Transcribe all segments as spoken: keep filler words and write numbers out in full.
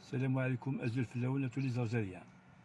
السلام عليكم أزول فلاونة تونس الجزائرية.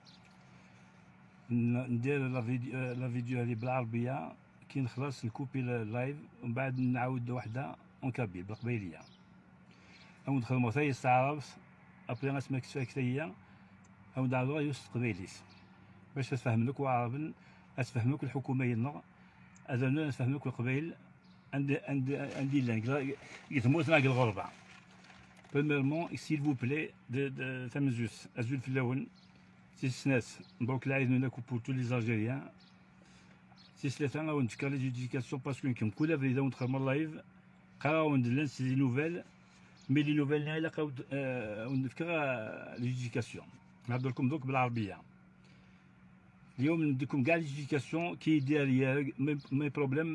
ندير لا فيديو لا فيديو هذه بالعربية، كي نخلص نكوبي اللايف ومن بعد نعاود وحدة اونكابيل بالقبيلية أو ندخل مغتاي استعرف أبري غنسمع كتفاكتية أو ندعو يوسف قبيليس باش تفهم لك وعربا أتفهم لك الحكومة ينا أذن نتفهم لك القبائل عند عند عندي لان يتموت ناقل الغربة. Premièrement, s'il vous plaît, de, de Tamazus, Azul Filaoun, si ce n'est donc là, nous n'avons pour tous les Algériens. Si c'est ça, on a les éducations parce que comme quoi la vie on travaille live, quand on dit c'est des nouvelles, mais les nouvelles là, on a l'éducation. نهضرلكم دوك بالعربية. اليوم نديكم كاع l'éducation كي داير مي بروبليم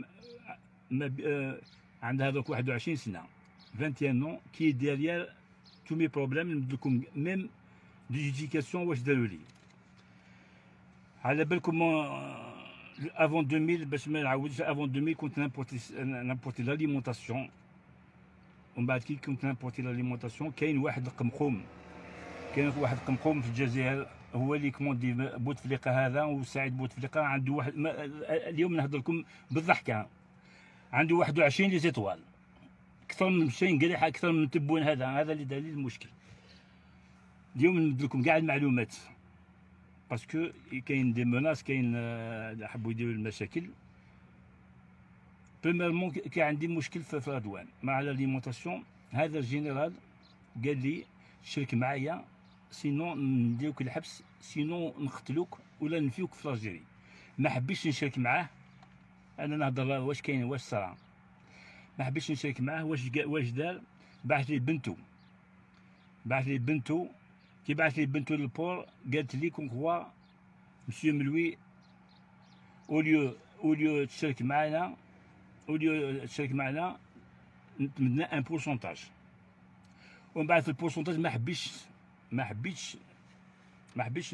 عندها دوك واحد وعشرين سنة. vingt et un ans qui est derrière tous mes problèmes même d'éducation واش داروا لي على بالكم avant deux mille باش ما نعاودش avant deux mille كنت نامبورتي نامبورتي لاليمونطاسيون ومن بعد كي كنت نامبورتي لاليمونطاسيون كاين واحد قمقوم كاين واحد قمقوم في الجزائر هو اللي كوموندي بوتفليقه هذا وسعيد بوتفليقه عنده واحد اليوم نهضر لكم بالضحكه عنده واحد وعشرين لي زيتوال اكثر من شيء قريح اكثر من تبون هذا هذا اللي دليل المشكل. اليوم نبدل لكم كاع المعلومات باسكو كاين دي مناس كاين حبوا يديروا المشاكل. بريميرمون كاين عندي مشكل في العدوان مع لاليمونطاسيون. هذا الجنرال قال لي شارك معايا سينون نديروك الحبس سينون نقتلوك ولا نفيوك في الجيري. ما حبيتش نشارك معاه انا نهضر واش كاين واش صرا ما حبيتش نشارك معاه. واش واش دار بعث لي بنتو بعث لي بنتو كي بعث لي بنتو للبور قالت لي كون كوا مسيو ملوي اوليو اوليو تشارك معنا اوليو تشارك معنا نتمنى ان بورسونتاج ومن بعد في البورسونتاج ما حبيتش ما حبيتش ما حبيتش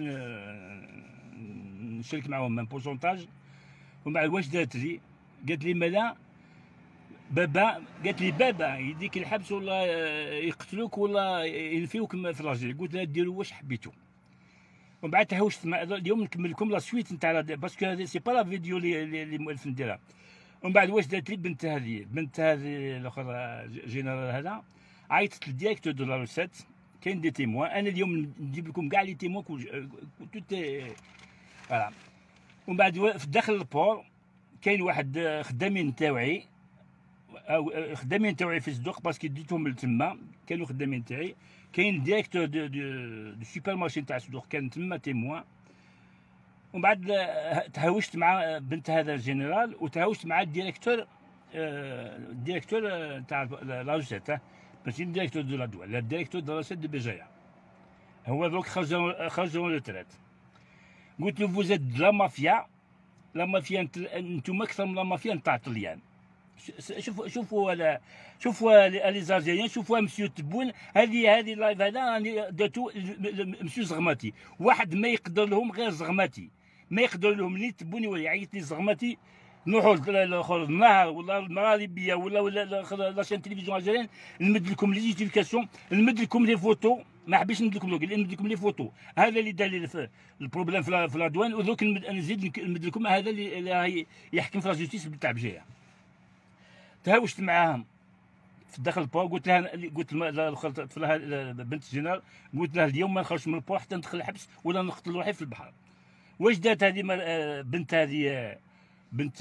نشارك معاهم ان بورسونتاج. ومن بعد واش دارت لي قالت لي مالا بابا قالت لي بابا يديك الحبس ولا يقتلوك ولا ينفيوك في لاجيري. قلت لها ديروا واش حبيتو. ومن بعد تحوشت مع اليوم نكمل لكم لا سويت نتاع باسكو هذه سي با لا فيديو اللي مؤلف نديرها. ومن بعد واش دارت لي بنت هذه بنت هذه الاخر جينيرال هذا عيطت للديريكتور دو لا روسيت كاين دي تيموان. انا اليوم نجيب لكم كاع لي تيموان توت فوالا. ومن بعد في داخل البور كاين واحد خدامين تاوعي او خدامين تاوعي في الصدوق باسكو ديتهم لتما كانوا خدامين تاعي. كاين ديريكتور دو دو سوبر مارشي تاع الصدوق كان تما تيموان. ومن بعد تهاوشت مع بنت هذا الجنرال وتهاوشت مع الديريكتور الديريكتور تاع لا روسيت ماشي الديريكتور دو لا دول لا الديريكتور دو لا روسيت دو بجايه هو دوك خرجوا خرجوا للترات. قلت له فوزيت لا مافيا لا مافيا انتم اكثر من لا مافيا نتاع الطليان. شوفوا شوفوا شوفوا لي زالجيريان شوفوا مسيو تبون هذه هذه اللايف هذا راني درتو مسيو زغماتي واحد ما يقدر لهم غير زغماتي ما يقدر لهم اللي تبوني ولا يعيط لي زغماتي نروحوا النهار ولا المغاربيه ولا ولا لاشين تلفزيون الجزائريين نمد لكم لي جيستيفيكاسيون نمد لكم لي فوتو. ما حبيتش نمد لكم لوك نمد لكم لي فوتو. هذا اللي دار لي البروبليم في العدوان ودروك نزيد نمد لكم هذا اللي يحكم في لا جوستيس تاع بجايه. تهاوشت معاهم في داخل البور قلت لها قلت لها بنت الجنرال قلت لها اليوم ما نخرجش من البور حتى ندخل الحبس ولا نقتل روحي في البحر. واش دارت هذه بنت هذه بنت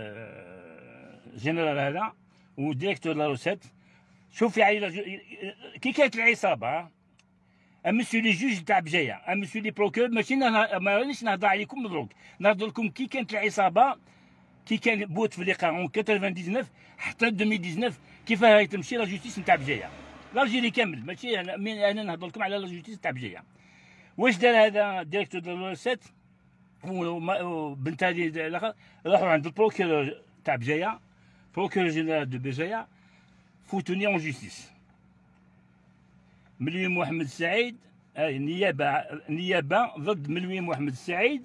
جنرال هذا وديريكتور لا روسيت. شوفي يعني كي كانت العصابه امسيو لي جوج تاع بجايه امسيو لي بروكور ماشي ما رانيش نهضر عليكم مبروك نهضر لكم كي كانت العصابه كي كان بوتفليقه اون تسعة وتسعين حتى ألفين وتسعطاش كيفاه راهي تمشي لا جوستيس نتاع بجايه لالجيري كامل ماشي انا انا نهضر لكم على لا جوستيس نتاع بجايه. واش دار هذا ديريكتور دو لا روسيت وبنت هذه الاخر راحوا عند البروكيرور تاع بجايه بروكيرور جينيرال دو بجايه فوتوني اون جوستيس. ملوي محمد السعيد نيابه نيابه ضد ملوي محمد السعيد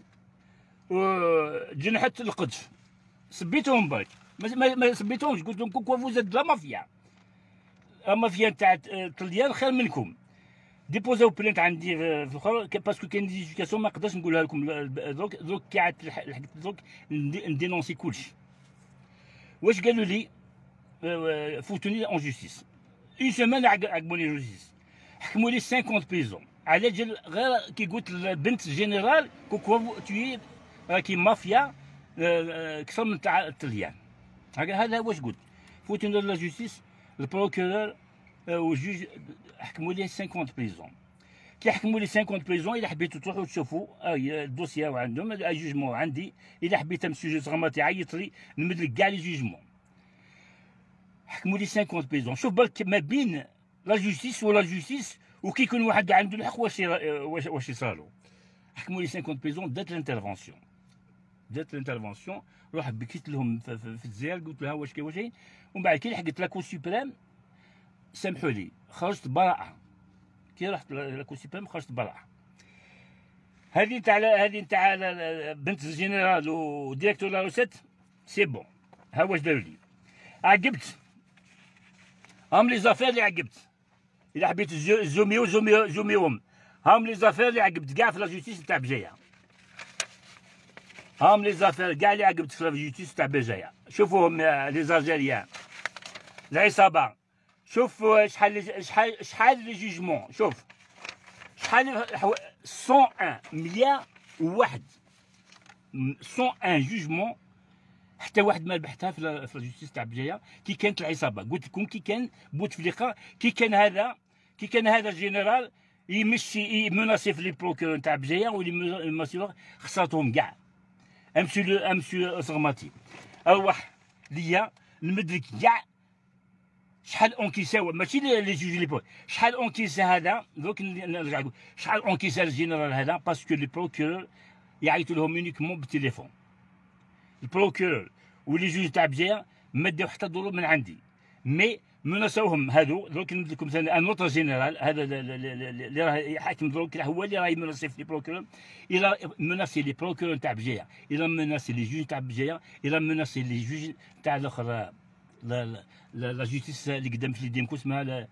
وجنحت القذف سبيتهم برك ما ما سبيتهمش قلت لهم كوكو فوز لا مافيا لا مافيا تاع الطليان خير منكم. ديبوزاو بلانت عندي في الاخر باسكو كاين دي جيسيفيكاسيون ما نقدرش نقولها لكم دروك دروك كي عاد لحقت دروك ندينونسي كلشي. واش قالوا لي؟ فوتوني اون جوستيس اون سيمين عقبوني جوستيس، حكموا لي خمسين بريزون على جال غير كي قلت البنت جينيرال كوكو توي راكي مافيا اكثر من تاع الطليان. هذا واش قلت، فوتوني لا جوستيس البروكورور والجوج حكموا لي خمسين بريزون. كي حكموا لي خمسين بريزون، الا حبيتوا تروحوا تشوفوا هاي الدوسيا وعندهم جوجمون عندي، الا حبيت مسيو زغماتي عيط لي نمد لك كاع لي جوجمون. حكموا لي خمسين بريزون. شوف بالك ما بين لا جوستيس ولا جوستيس وكي يكون واحد عنده الحق واش واش واش يصالو. حكموا لي خمسين بريزون، دات الانترفونسيون دات الانترفونسيون روح بكيت لهم في, في, في الجزائر، قلت لها واش كاين واش كاين، ومن بعد كي لحقت لاكو سوبريم سامحوا لي خرجت براءة. كي رحت لاكو سوبريم خرجت براءة. هذه تاع هذه تاع بنت الجنرال وديريكتور لا روسيت سي بون. ها واش داروا لي، عقبت هام لي زافير اللي عقبت. الا حبيت زوميو زوميو زوميوهم، هام لي زافير اللي عقبت كاع في لا جوستيس تاع بجايه. هام لي زافير كاع اللي عقبت في لا جوستيس تاع بجايه. شوفوهم لي زالجيريان العصابه. شوف شحال شحال شحال لي جوجمون، شوف شحال مية وواحد مليار وواحد مية وواحد جوجمون، حتى واحد ما ربحتها في لا جوستيس تاع بجايه. كي كانت العصابه قلت لكم، كي كان بوتفليقه، كي كان هذا كي كان هذا الجنرال يمشي يمناسي في لي بروكور تاع بجايه ولي ماسيور، خسرتهم كاع. امسيو امسيو زغماتي اروح ليا نمد لك كاع شحال اونكيسا، ماشي لي جوج لي بو، شحال اونكيسا هذا. دوك نرجع نقول شحال اونكيسا الجنرال هذا، باسكو لي بروكور يعيطوا لهم يونيكمون بالتليفون. البروكور ولي جوج تاع بجايه ما داو حتى دولار من عندي، مي مناسوهم هادو. دوك نمد لكم ثاني ان اوتر جينيرال، هذا اللي راه حاكم دروك هو اللي راه يمناسي في لي بروكور. الى مناسي لي بروكور تاع بجايه، الى مناسي لي جوج تاع بجايه، الى مناسي لي جوج تاع الاخر لا لا لا جوستيس اللي قدام في يديمكم اسمها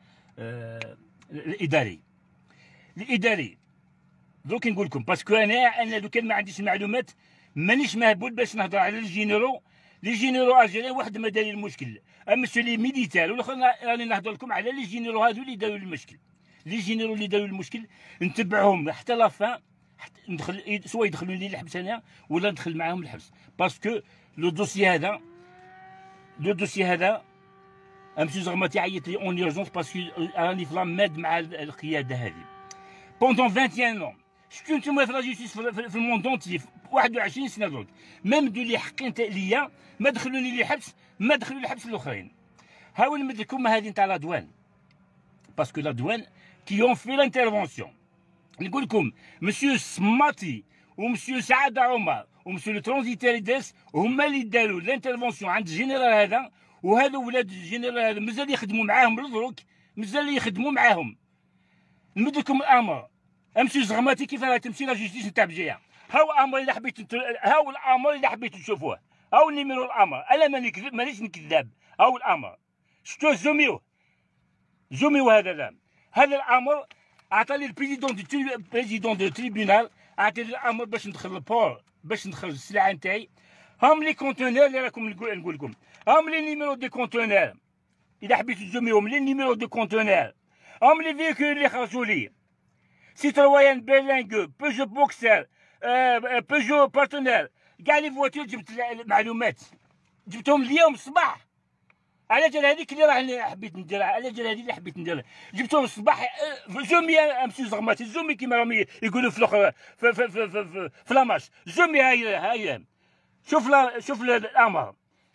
الاداري الاداري. دوك نقول لكم باسكو انا انا لو كان ما عنديش معلومات مانيش مهبول باش نهضر على الجينيرو. لي جينيرو الجيريان واحد ما دار المشكل، اما سو لي ميليتير والاخر راني نهضر لكم على لي جينيرو هادو اللي داروا المشكل. لي جينيرو اللي داروا المشكل نتبعهم حتى لافان، ندخل سوا يدخلوا لي الحبس انا ولا ندخل معاهم الحبس، باسكو لو دوسي هذا لو دوسي هذا امسيو زغماتي عيط لي اون اورجونس باسكو راني في لاماد مع القياده هذه بوندون واحد وعشرين عام. شفتو نتوما في لا جوستيس في الموند اونتي واحد وعشرين سنه دروك، ميم دو لي حقين ليا ما دخلوني لي حبس، ما دخلوا لي حبس الاخرين. هاو نمد لكم هذه نتاع لا دوان، باسكو لا دوان كي اون في لانترفونسيون. نقول لكم مسيو سماتي ومسيو سعاده عمر ومسيو لو ترونزيتير داس هما اللي داروا لانترفونسيون عند الجنرال هذا، وهذا ولاد الجنرال هذا مازال يخدموا معاهم لدروك، مازال يخدموا معاهم. نمد لكم الامر امسيو زغماتي كيف راه تمشي لا جوستيس نتاع بجايه. هاو الامر اللي حبيت هاو الامر اللي حبيت تشوفوه، هاو النيميرو الامر. انا ماني كذب مانيش نكذاب. هاو الامر شفتوه زوميوه زوميوه هذا لا. هذا الامر عطاني البريزيدون دو بريزيدون دو تريبيونال، عطاني الامر باش ندخل البور، باش ندخل السلعه نتاعي. هم لي كونتونير اللي راكم نقول نقول لكم، هم لي نيميرو دي كونتونير اذا حبيتو تزوميهم، لي نيميرو دو كونتونير. هم لي فيكول اللي خرجوا لي، سيترويان بيرلينغو، بيجو بوكسر، آه بيجو بارتنير، كاع لي فواتور جبت المعلومات جبتهم اليوم الصباح. على جال هذيك اللي راه حبيت نديرها، على جال هذيك اللي حبيت نديرها جبتهم الصباح. زومي امسيو زغماتي، زومي كيما راهم يقولوا في الاخر في في في في, في, في لاماش. زومي هاي هاي شوف لا شوف الامر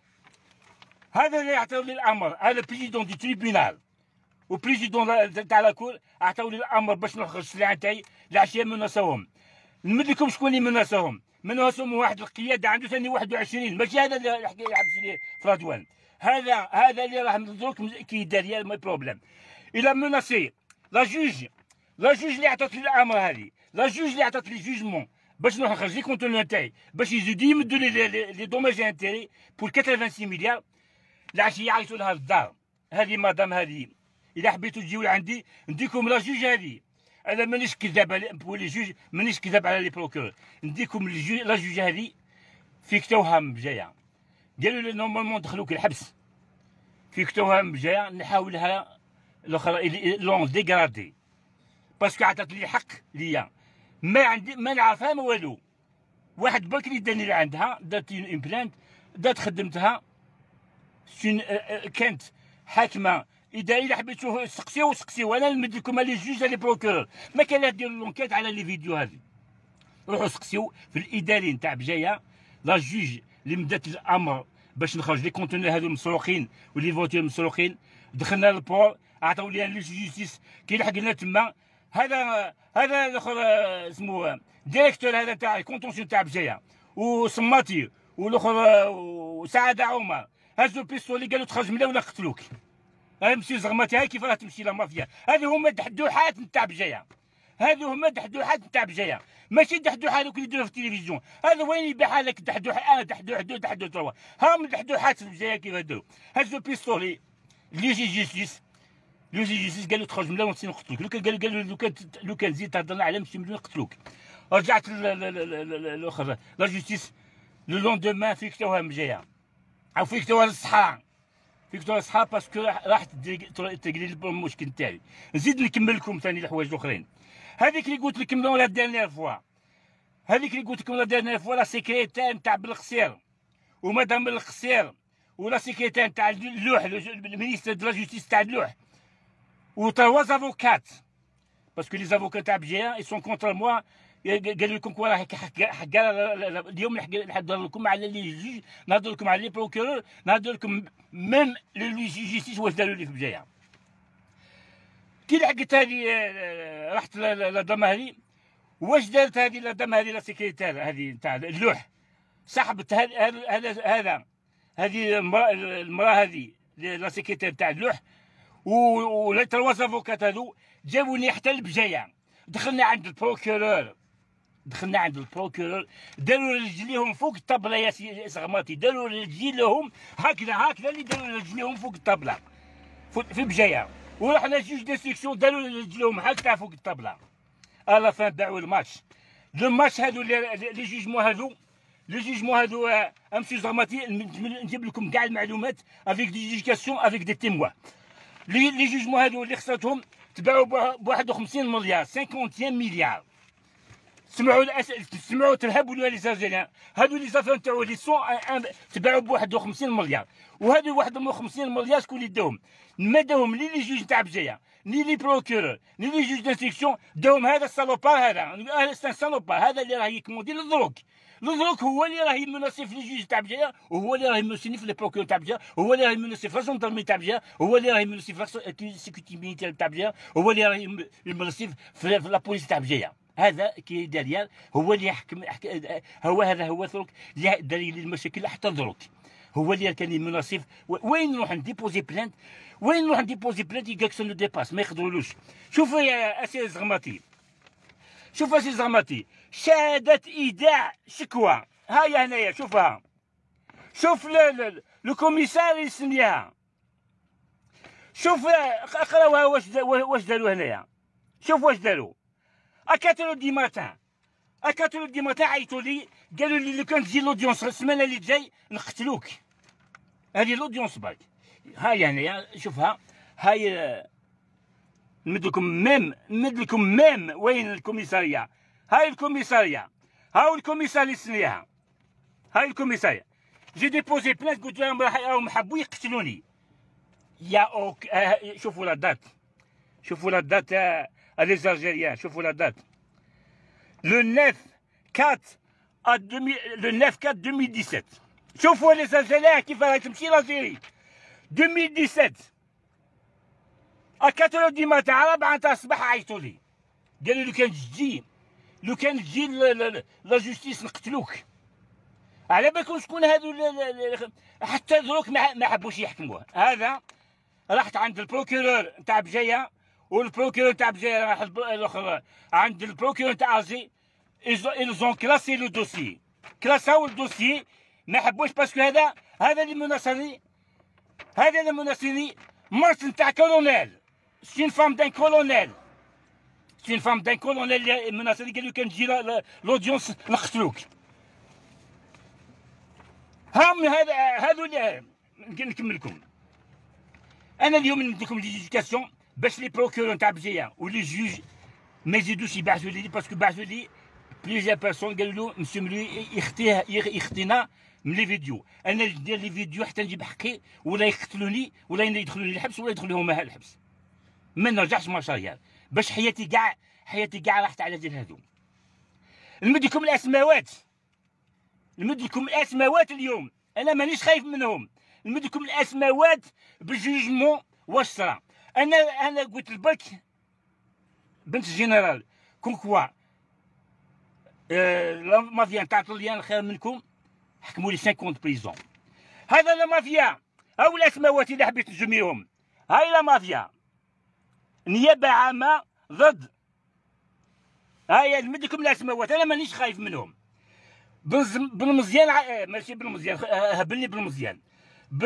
هذا اللي يعطيو لي الامر. هذا بريزيدون دي تريبيونال وبريزيدون تاع لاكور عطاو لي الامر باش نخرج السلعه تاعي العشيه. مناسوهم نمد لكم شكون اللي مناسوهم. مناسوهم واحد القياده عنده ثاني واحد وعشرين، ماشي هذا اللي يحبس لي في رضوان. هذا هذا اللي راه دروك كي دار ماي بروبليم. الى مناسي لا جوج لا جوج اللي عطات لي الامر هذه، لا جوج اللي عطات لي جوجمون باش نروح نخرج لي كونتوني تاعي، باش يزيدوا يمدوا لي لي دوماج انتيري بور ثمانية وثمانين مليار. العشيه يعيطوا لها للدار. هذه مدام هذه اذا حبيتوا تجيو لعندي نديكم لا جوج هذه، انا مانيش كذاب على بولي جوج، مانيش كذاب على لي بروكور. نديكم الجوج لا جوج هذه فيك توهم بجايه، قالوا لي نورمالمون دخلوك الحبس، فيك توهم بجايه نحاولها الاخرى لون ديغرادي باسكو عطات لي حق ليا ما عندي ما نعرفها ما والو. واحد بكري داني اللي عندها دات اون بلانت، دات خدمتها كانت حاكمه اداريه. الا حبيتو سقسيو سقسيو، انا نمد لكم لي جوج لي بروكور، ما كان لا ديروا لونكيت على لي فيديو هذه. روحوا سقسيو في الاداري نتاع بجايه لا جوج اللي مدات الامر باش نخرج لي كونتوني هذو مسروقين ولي فوتور مسروقين. دخلنا للبور عطاو لي لي جوستيس كي لحقنا تما. هذا هذا الاخر اسمه ديريكتور هذا تاع الكونتونسيون تاع بجايه وصماتي والاخر وسعاده عمر هزوا البيستولي قالوا تخرج من ولا قتلوك. هاي مسيو زغماتي هاي كيف راه تمشي لا مافيا. هذو هما دحدوحات نتاع بجايه، هذو هما دحدوحات نتاع بجايه، ماشي دحدوح هذوك اللي يديروا في التلفزيون. هذا وين يبيع لك دحدوح؟ انا دحدوح دو دحدوح تروا هاهم دحدوحات في بجايه كيف هادو. هزوا البيستولي لي جي جيستيس، لي جي جيستيس قالوا تخرج من ونسي نقتلوك. لو كان قالوا قالوا لو كان لو كان زيد تهضرنا على مشي مليون نقتلوك. رجعت الاخر لا جوستيس لو لوندومان فيك توها بجايه او فيك توها للصحراء، فيك توها للصحراء باسكو راح تقري المشكل تاعي. نزيد نكمل لكم ثاني الحوايج الاخرين. هذيك اللي قلت لكم لا ديرنيير فوا، هذيك اللي قلت لكم لا ديرنيير فوا لا سيكريتير نتاع بالقصير ومدام بالقصير ولا سيكريتير نتاع اللوح المينيستر دو لا جوستيس تاع اللوح وتروا افوكات باسكو لي افوكات تاع بجايه اي سون كونتر موا. قالوا لكم كوا راه حق اليوم نهضر لكم على لي جوج، نهضر لكم على لي بروكورور، نهضر لكم ميم لي جيستيس واش داروا لي في بجايه. كي لحقت هذه رحت للدم هذه، واش دارت هذه للدم هذه لا سيكريتير هذه نتاع اللوح؟ سحبت هذا هذا هذه المراه المراه هذه لا سيكريتير تاع اللوح و تروا افوكات هذو جابوني حتى لبجايه. دخلنا عند البروكورور، دخلنا عند البروكورور داروا رجليهم فوق الطبله يا سي زغماتي، داروا رجليهم هكذا هكذا اللي داروا رجليهم فوق الطبله في بجايه. ورحنا جوج ديستريكسيون داروا رجليهم هكذا فوق الطبله. الا فان باعوا الماتش. لو ماتش هذو لي جوج مو هذو لي جوج مو هذو امسيو زغماتي نجيب لكم كاع المعلومات افيك دي جيجيكاسيون افيك دي تيموا. لي لي جوج مو هذو اللي خسرتهم تباعوا ب واحد وخمسين مليار خمسين مليار. سمعوا الأس... سمعوا ترهبوا لي زالجيريان هادو لي زافير نتاعو لي سون تباعوا ب واحد وخمسين مليار. وهادو واحد وخمسين مليار شكون اللي داهم؟ ما داهم لي لي جوج نتاع بجايه ني لي بروكورور ني لي جوج دانستركسيون، داهم هذا السالوبار هذا سان سالوبار هذا اللي راه يكمودي للدروك. الدروك هو اللي راه يمناسي في لي جوج تاع بجايه، وهو اللي راه يمناسي في لي بروكورور تاع بجايه، هو اللي راه يمناسي في لا جوندارمي تاع بجايه، هو اللي راه يمناسي في لا سيكوريتي ميليتير تاع بجايه، هو اللي راه يمناسي في لا بوليس تاع بجايه. هذا كي داريال هو اللي يحكم هو هذا هو دروك اللي دار لي المشاكل حتى دروك. هو اللي كان مناصف. وين نروح نديبوزي بلانت؟ وين نروح نديبوزي بلانت؟ يقولك سا نو ديباس ما يقدرولوش. شوفوا يا اسي زغماتي، شوف اسي زغماتي، شهادة ايداع شكوى هاي هنايا شوفها. شوف لو كوميسار يسميها، شوف اقراوها واش واش داروا هنايا. شوف واش داروا. أكاتلو دي ماتان أكاتلو دي ماتان عيطوا لي قالوا لي لو كان تجي لودونس السمانة اللي جاي نقتلوك. هذه لودونس باك هاي هنايا شوفها. هاي نمد لكم ميم نمد لكم ميم وين الكوميسارية. هاي الكوميسارية، هاو الكوميسار اللي سنيها، هاي الكوميسارية. جي ديبوزي بلانت قلت لهم راهم حبوا يقتلوني. يا اوك آه شوفوا لا دات، شوفوا لا دات آه les Algériens, شوفوا لا دات لو neuf quatre à le neuf quatre deux mille dix-sept. شوفوا les Algériens كيف راهي تمشي لالجيري. deux mille dix-sept à quatre heures du matin على أربعة تاع الصباح عيطوا لي قالوا لي كان تجي لو كان تجي لا جوستيس نقتلوك. على بالكم شكون هذو حتى دروك ما حبوش يحكموه. هذا رحت عند البروكورور نتاع بجايه والبروكورور تاع بجايه راح الاخر عند البروكورور تاع ازي. إلزون كلاسي لو دوسي، كلاساو الدوسي ما حبوش باسكو هذا هذا اللي مناصرني، هذا اللي مناصرني مرت نتاع كولونيل. سي فام دان كولونيل، سي فام دان كولونيل اللي مناصر قال له كان تجي لودونس نقتلوك. هم هذا هذو اللي نكمل لكم. انا اليوم نديكم ليديكاسيون باش لي بروكورور نتاع بجيه ولي جوج ما يزيدوش يبعثوا لي باسكو بعثوا لي بليزيور بيرسون قالوا له مسيو ملي يختيه يختينا من لي فيديو. انا ندير لي فيديو حتى نجيب حقي ولا يقتلوني ولا يدخلوني الحبس ولا يدخلوهم الحبس. ما نرجعش مارشاريال باش حياتي كاع حياتي كاع راحت على ديال هذو. نمد لكم الاسماوات نمد لكم الاسماوات اليوم، انا مانيش خايف منهم. نمد لكم الاسماوات بالجوجمون واش صرا. انا انا قلت البرك بنت الجنرال كون كوا آه لا مافيا نتاع طليان خير منكم حكموا لي خمسين بريزون. هذا لا مافيا هاو الاسماوات اللي حبيت نجميهم. هاي لا مافيا نيابه عامه ضد. هاي نمد لكم الاسماوات انا مانيش خايف منهم. بن مزيان ع... ماشي بن مزيان هبلني بن مزيان ب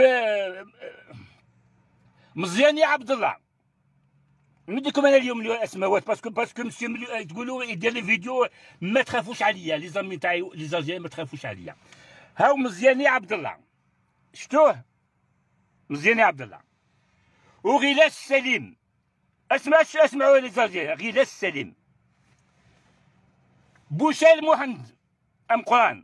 مزيان يا عبد الله. نمد لكم انا اليوم الاسماوات باسكو باسكو مسيو تقولوا يدير لي فيديو ما تخافوش عليا لي زامي تاعي لي زالجيريان ما تخافوش عليا. هاو مزيان يا عبد الله شفتوه مزيان يا عبد الله وغلاس السليم. اسمع اسمعوا لي زالجيريان غلاس السليم بوشال محمد ام قران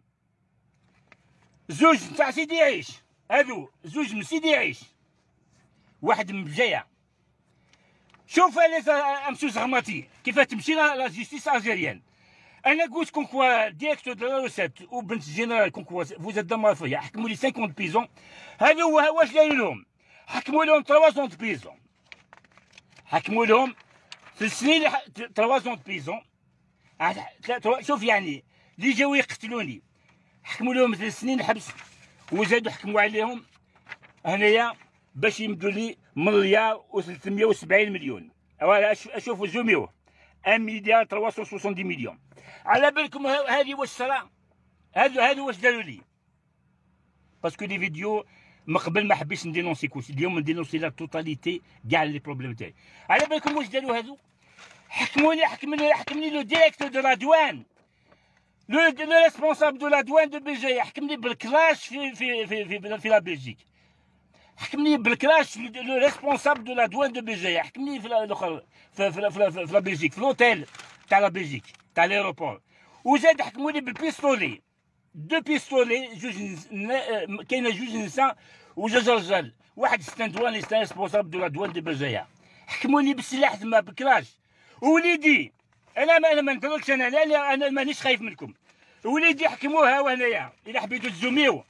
زوج تاع سيدي عيش. هذو زوج من سيدي عيش واحد من بجايه. شوف امسو زغماتي كيف تمشي لا جيستيس الجيريان. انا قلت كون كوا ديريكتور دو لا روسيت وبنت الجنرال كون كوا فوز اد مافيا حكموا لي خمسين بيزون. هذو واش داروا لهم؟ حكموا لهم ثلاثمية بيزون. حكموا لهم في السنين ثلاثمية بيزون. شوف يعني اللي جاو يقتلوني حكموا لهم ثلاث سنين حبس وزادوا حكموا عليهم هنايا باش يمدوا لي مليار و ثلاثمية وسبعين مليون. اشوفوا زوميوه واحد مليار ثلاثمية وستين مليون. على بالكم هذه واش صرا؟ هذو هذو واش داروا لي؟ باسكو لي فيديو من قبل ما حبيتش ندينونسي كلشي. اليوم ندينونسي لا توتاليتي كاع لي بروبليم تاعي. على بالكم واش داروا هذو؟ حكموني حكمني حكمني لو ديريكتور دو لا دوان لو لو ريسبونسابل دو لا دوان دو بيجي حكمني بالكلاش في في في في, في لا بلجيك. حكمني بالكلاش لو ريسبونسابل دو لا دوان دو بيجي حكمني في الاخر في في في, في, في لا بلجيك في لوتيل تاع لا بلجيك تاع ليروبور. وزاد حكموني بالبيستولي دو بيستولي جوج كاينه جوج نساء وجوج رجال. واحد ستاندواني ستان ريسبونسابل دو لا دوان دو بيجي حكموني بالسلاح تما بالكلاش. وليدي انا ما انا ما نضركش انا لا انا مانيش خايف منكم. وليدي حكموها وهنايا الا حبيتو تزوميو.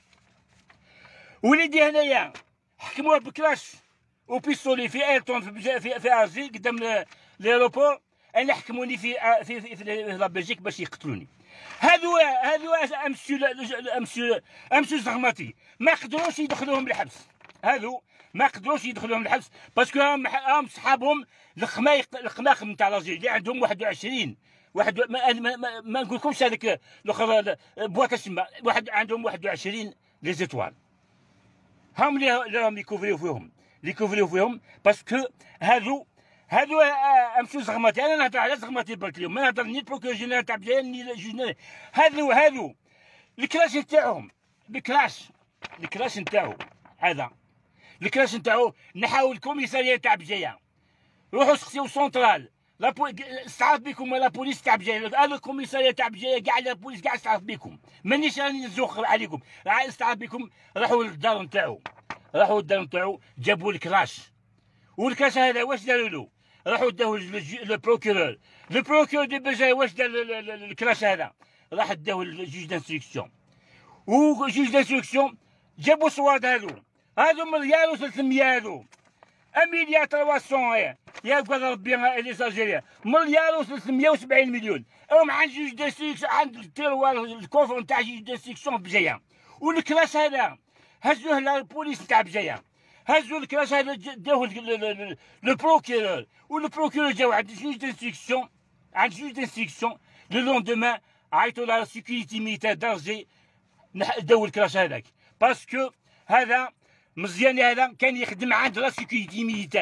وليدي هنايا حكموها بكلاش وبيستولي في ايرتون في في, في ارجي قدام ليروبور. انا حكموني في في في, في, في لا بلجيك باش يقتلوني. هذو هذو امسيو امسيو امسيو زغماتي ما قدروش يدخلوهم الحبس. هذو ما قدروش يدخلوهم الحبس باسكو هم صحابهم الخمايق الخماق نتاع لاجي اللي عندهم واحد وعشرين واحد ما, ما, ما, ما نقولكمش هذاك الاخر بواكا شما واحد عندهم واحد وعشرين لي زيتوال. هم اللي راهم يكوفريو فيهم يكوفريو فيهم باسكو هذو هذو امشيو زغماتي. انا نهضر على زغماتي برك اليوم ما نهضر ني البروكور جينيرال تاع بجايه ني جينيرال. هذو هذو الكلاش نتاعهم الكلاش الكلاش نتاعو هذا الكلاش نتاعو نحاول الكوميساريه تاع بجايه. روحوا سقسيو سونترال لا استعرف بكم لا بوليس تاع بجايه. هذا الكوميساريه تاع بجايه كاع لا بوليس كاع استعرف بكم مانيش راني نزوق عليكم. استعرف بكم راحوا للدار نتاعو راحوا للدار نتاعو جابوا الكلاش. والكلاش هذا واش داروا له؟ راحوا داوه للبروكورور. لو بروكورور دو بجايه واش دار الكلاش هذا؟ راح داوه للجوج دانستركسيون. وجوج دانستركسيون جابوا صواد هذو هذو مليار و ثلاثمية هذو مليار ثلاثمية يا قدر ربي لي زالجيريان مليار و ثلاثمية وسبعين مليون. هم عند جوج دانستركسيون عند التيروار الكوفر نتاع جوج دانستركسيون بجايه. والكلاش هذا هزوه للبوليس نتاع بجايه. هزوا الكلاش هذا داوه لو بروكيرور ولو بروكيرور جاو عند جوج دانستركسيون عند جوج دانستركسيون. لو لوندومان عيطوا لا سيكوريتي ميليتير دارجي داو الكلاش هذاك باسكو هذا مزيان هذا كان يخدم عند لا سيكوريتي ميليتير.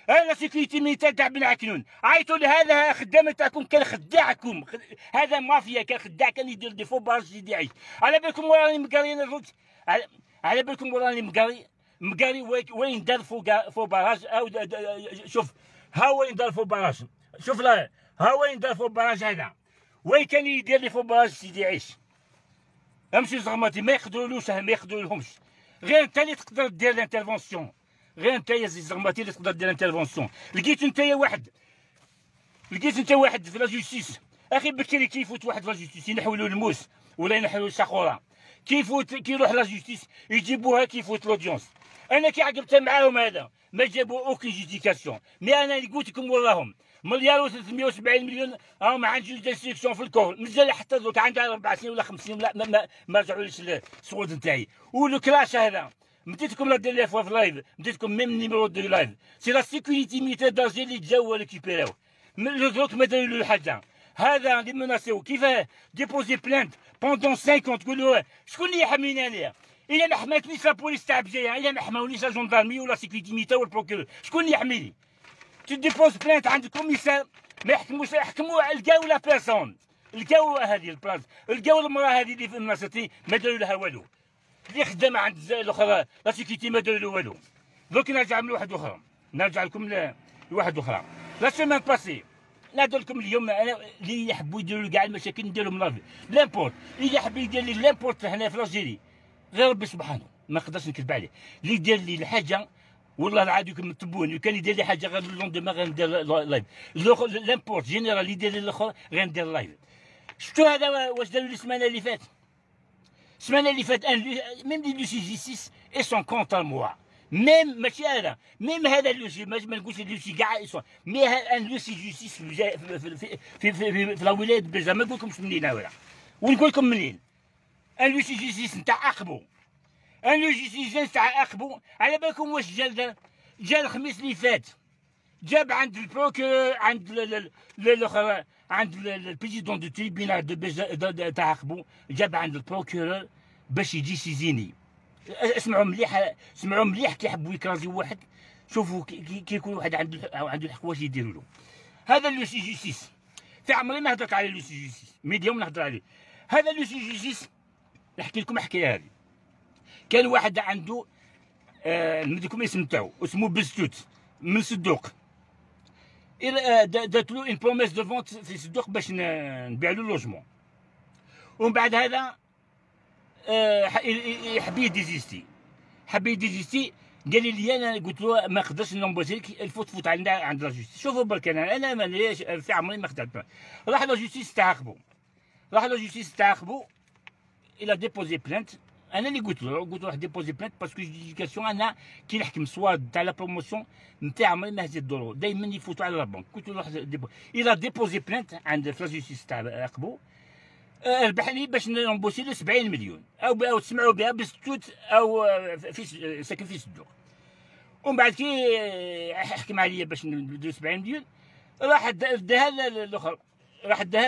انا سيكوريتي ميليتير تاع بن عكنون، عيطوا لهذا خدام تاعكم كان خداعكم، هذا مافيا كان خداع، كان يدير دي فو باج سيدي يعيش. على بالكم وراني مقاري انا الرد، على, على بالكم وراني مقاري مقاري وين دار فو فو باراج او شوف ها وين دار فو باراج، شوف لا ها وين دار فو باراج هذا، وين كان يدير لي فو باراج سيدي يعيش. امشي زغماتي ما يقدرولوش ما يقدرولهمش، غير انت اللي تقدر دير لانترفونسيون، غير انت يا زغماتي اللي تقدر دير انترفونسيون. لقيت انت واحد لقيت انت واحد في لا جوستيس اخي بكري كيفوت واحد في لا جوستيس ينحولوا الموس ولا ينحولوا الشاخوره، كيفوت كي يروح لا جوستيس يجيبوها كيفوت لودونس. انا كي عقبت معاهم هذا ما جابوا اوكي جيستيكاسيون، مي انا اللي قلت لكم وراهم مليار و ثلاثمية وسبعين مليون راهم عند جوج ديستريكسيون في الكور، مازال حتى دوك عندها اربع سنين ولا خمس سنين لا ما, ما, ما رجعوليش الصوت نتاعي. ولو كلاش هذا مديتكم لا دير فوا في لايف، مديتكم ميم نيميرو دو لايف، سي لا سيكوريتي ميليتير دالجي اللي جاو ريكيبيراو دوك ما داروا له حاجه. هذا اللي مناسيو كيفاه ديبوزي بلانت بوندون خمسين تقول له شكون اللي يحميني انايا؟ الا ما حماتنيش لا بوليس تاع بجايه، الا ما حماونيش لا جوندارمي ولا سيكوريتي ميليتير ولا البروكيور، شكون اللي يحميني؟ تو ديبوز بلانت عند الكوميسار ما يحكموش، يحكموا لقاو لا بيرسون، لقاو هذه البلاص، لقاو المراه هذه اللي في المناصتي ما داروا لها والو، اللي خدامه عند الاخرى لا سيكوريتي ما داروا له والو. دوك نرجع من واحد اخرى، نرجع لكم لواحد اخرى. لا سيمان باسي نهضر لكم اليوم انا اللي يحبوا يديروا كاع المشاكل نديرهم لافي لامبورت، اللي يحب يدير لي لامبورت هنا في الجيري غير ربي سبحانه ما نقدرش نكذب عليه، اللي يدير لي الحاجه والله العظيم تبوني كان يدير لي حاجه غير لوندوما غندير لايف، لامبورت جينيرال اللي يدير لي الاخر غندير لايف. شفتوا هذا واش داروا لي السمانه اللي فاتت؟ السمانه اللي فاتت ميم دي لو سي جيستيس اي سون كونتر موا، ميم ماشي هذا ميم هذا لوسي ما نقولش لوسي كاع مي ان لوسي جوستيس في في في في, في, في, في لا ولايه بيجا، ما نقولكمش منين ولا ونقول لكم منين. ان لوسي جوستيس نتاع عقبو، ان لو جوستيس تاع عقبو على بالكم واش جا جا الخميس اللي فات، جاب عند البروكور عند الاخر عند البريزيدون دو تريبينال دو تاع عقبو، جاب عند البروكورور باش يجي سيزيني. اسمعوا مليح اسمعوا مليح كي يحبوا يكرازيو واحد، شوفوا كي يكون واحد عنده عنده الحق واش يديروا له. هذا لو سي جوستيس في عمري ما هضرت على لو سي جوستيس، ميديوم نهضر عليه. هذا لو سي جوستيس نحكي لكم حكايه هذه. كان واحد عنده آه نمديكم الاسم تاعو اسمه بستوت من صدوق، دات له اون بروميس دو فونت في صدوق باش نبيع له لوجمون، ومن بعد هذا آه يحب يديزيستي حب يديزيستي قال لي انا قلت له ما نقدرش نومبوزي لك الفوت فوت عندنا عند لا جوستيس. شوفوا برك انا انا مانيش في عمري ما خدمت، راح لا جوستيس تعاقبوا راح لا جوستيس تعاقبوا الى ديبوزي بلانت. انا اللي قلت له قلت له روح ديبوزي بلانت باسكو جيديكاسيون انا كي نحكم سوا تاع لا بروموسيون نتاع عمري ما هزيت دورو دائما يفوتوا على لا بنك. قلت له روح ديبو الى ديبوزي بلانت عند في لا جوستيس تاع عقبو، ربح لي باش نمبوسي له سبعين مليون او او تسمعوا بها بستوت او في ساكن في صدوق. ومن بعد كي حكم عليا باش ندير سبعين مليون راح داها الاخر، راح داها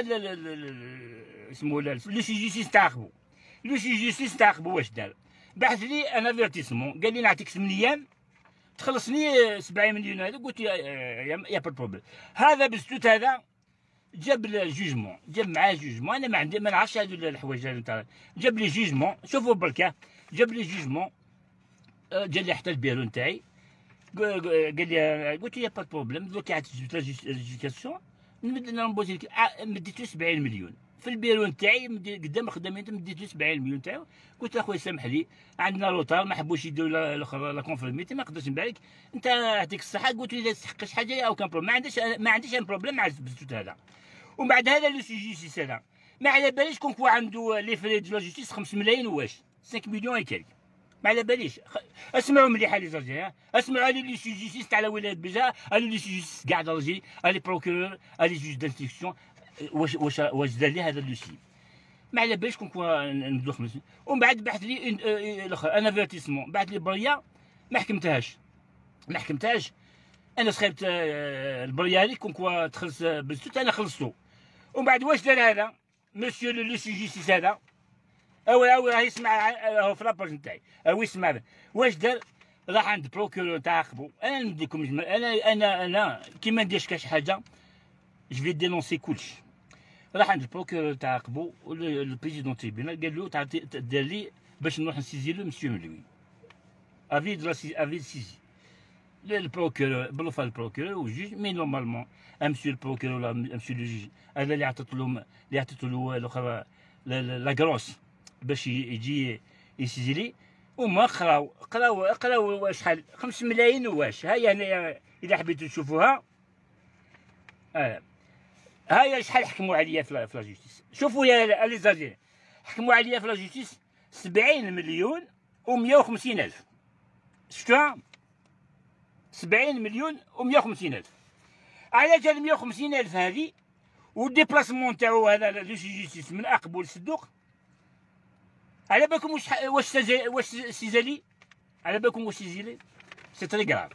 اسمه لو سي جوستيس تاع عقبو. لو سي جوستيس تاع عقبو واش دار؟ بعث لي ان افيرتيسمون قال لي نعطيك ثمانية ايام تخلصني سبعين مليون هذا. قلت يا يا با بروبليم. هذا بستوت هذا جاب الجوجمون، جاب معاه جوجمون، انا ما عندي ما نعرفش هذو الحوايج هذو تاع جاب لي جوجمون. شوفوا بركا جاب لي جوجمون، جا لي حتى البيرو نتاعي قال لي قلت يا با بروبليم دوك عاد لا جوستيفيكاسيون نمد نمبوزي لك مديت له سبعين مليون في البيرو نتاعي قدام خدامي مديت له سبعين مليون تاعو. قلت اخويا سامح لي عندنا روتار ما حبوش يديروا الاخر لا كونفورميتي ما نقدرش نبارك انت يعطيك الصحه. قلت لي لا تحققش حاجه او كان بروبليم ما عنديش ما عنديش ان بروبليم مع البستوت هذا. ومن بعد هذا لو سي جوستيس هذا ما على باليش كون كوا عنده لي فري دو لا جوستيس خمسة ملايين واش خمسة مليون وكالك ما على باليش. اسمعوا مليح لي زرجي، اسمعوا لي لي سي جوستيس تاع ولايه بيجا، الي لي سي جوستيس كاع درجي، الي بروكورور، الي جوج دانستركسيون واش واش واش دار لي هذا لو سي ما على باليش كون كوا نبدو خمس. ومن بعد بعث لي الاخر انا فيرتيسمون بعث لي بريه ما حكمتهاش ما حكمتهاش انا سخيبت البريه هذيك كون كوا تخلص بستوت انا خلصتو. ومن بعد واش دار هذا مسيو لو سي جوستيس هذا او او يسمع في لاباج نتاعي او يسمع واش دار؟ راح عند بروكورور تعاقبو. انا نديكم انا انا انا كي ما نديرش كاش حاجه جو في دينونسي كلشي. راح عند البروكورور تعاقبو البريزيدون تريبيونال قال له دار لي باش نروح نسيزي له مسيو ملوي افي دو افي سيزي البروكورور بلوفا البروكورور والجوج. مي نورمالمون امسيو البروكورور ولا امسيو لو جوج هذا اللي عطيت له اللي عطيت له الاخر لا كروس باش يجي يسيزي لي. وما قراو قراو قراو شحال خمس ملايين واش. هيا هنايا اذا حبيتو تشوفوها. اه هيا شحال حكموا عليا في لا جوستيس. شوفوا يا لي زالجيريان حكموا عليا في لا جوستيس سبعين مليون ومية وخمسين الف. شفتوها؟ سبعين مليون ومية وخمسين الف. على جال مية وخمسين الف هذه والديبلاسمون تاعو هذا لو جوستيس من اقبو للصدوق. على بالكم واش واش سجل واش سيزالي؟ على بالكم واش سيزالي؟ سي تري كراف.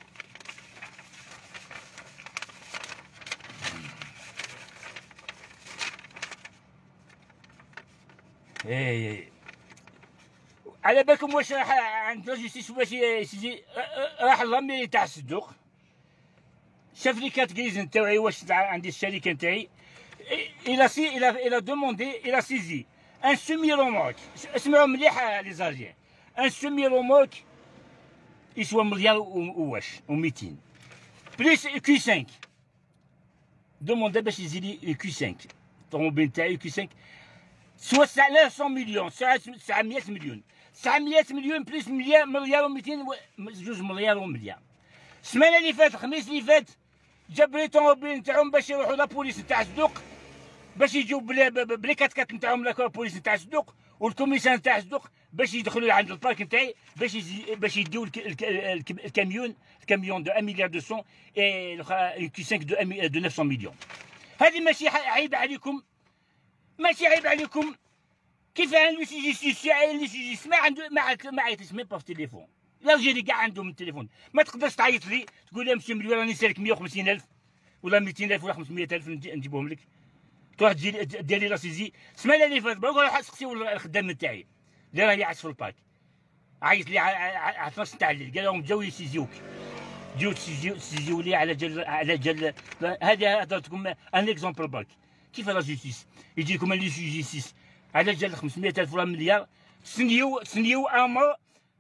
اي على بالكم واش راح عند لاجيستيس واش يسيزي؟ راح لاميري تاع الصدوق شاف لي كارت غريز نتاعي واش عندي الشركه نتاعي. الى سي الى الى دوموندي الى سيزي ان سومي رومورك. اسمعوا مليح لي زالجيريان. ان سومي رومورك يسوى مليار وواش و200 بليس كيو خمسة. دوموندي باش يزيد لي كيو خمسة الطوموبيل تاعي كيو خمسة سوا تسعمية مليون تسعمية مليون تسعمية مليون بليس مليار مليار و200 جوج مليار ومليار. السمانه اللي فاتت الخميس اللي فات جاب لي طوموبيل نتاعهم باش يروحوا لابوليس نتاع الصدوق باش يجيو بلي كات كات نتاعهم لابوليس نتاع الصدوق والكوميسان نتاع الصدوق باش يدخلوا عند البارك نتاعي باش باش يديو الكاميون الكاميون دو واحد مليار مئتين اي كي خمسة دو دو تسعمية مليون. هذه ماشي عيب عليكم؟ ماشي عيب عليكم؟ كيف لو سي جيستيس لو سي جيستيس ما عنده ما ما عيطش ميم با في التليفون. الجيري كاع عندهم التليفون. ما تقدرش تعيط لي تقول لي مسيو مليون راني سالك مية وخمسين الف ولا مئتين الف ولا خمسمية الف نجيبهم لك. تروح تجي دير لي راسيزي. السمانه اللي فاتت بروح نسقسيو الخدام نتاعي اللي راه يعس في الباك عيط لي على اثناش تاع الليل قال لهم جاو يسيزيوك جاو تسيزيو لي على جال على جال. هذا هضرتكم ان اكزومبل باك. كيف لا جيستيس يجي لكم لي جيستيس على جال خمسمية الف ولا مليار تسنيو تسنيو امر